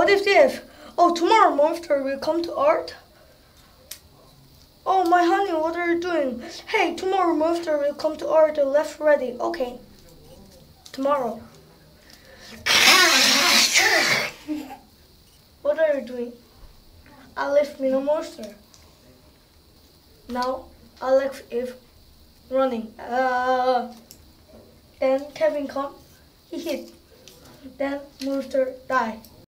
What if? Oh, tomorrow monster will come to Earth? Oh, my honey, what are you doing? Hey, tomorrow monster will come to Earth. Left ready. Okay. Tomorrow. What are you doing? I left me no monster. Now I left if running. Then Kevin come. He hit. Then monster die.